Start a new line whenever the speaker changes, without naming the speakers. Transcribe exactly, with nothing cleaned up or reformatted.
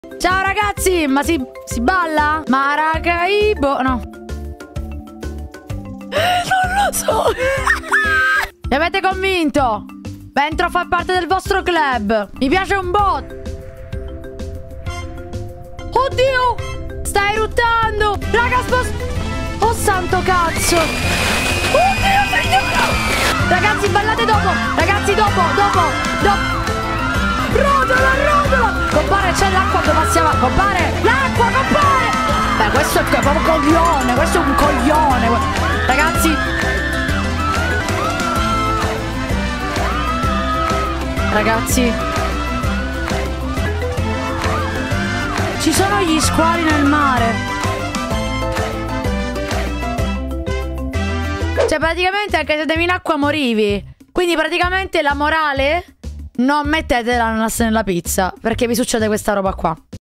Ciao ragazzi, ma si, si balla? Maracaibo, no. Non lo so. Mi avete convinto? Entro a far parte del vostro club. Mi piace un bot. Oddio, stai ruttando. Raga, spost... Oh santo cazzo. Oddio, signora. Ragazzi, ballate dopo. Ragazzi, dopo, dopo, dopo. Rotola, rotola. Compare, c'è l'acqua dove passiamo. Compare, l'acqua, compare. Beh, questo è proprio un coglione. Questo è un coglione. Ragazzi. Ragazzi. Ci sono gli squali nel mare. Cioè, praticamente anche se devi in acqua morivi. Quindi praticamente la morale... Non mettetela nella pizza, perché vi succede questa roba qua.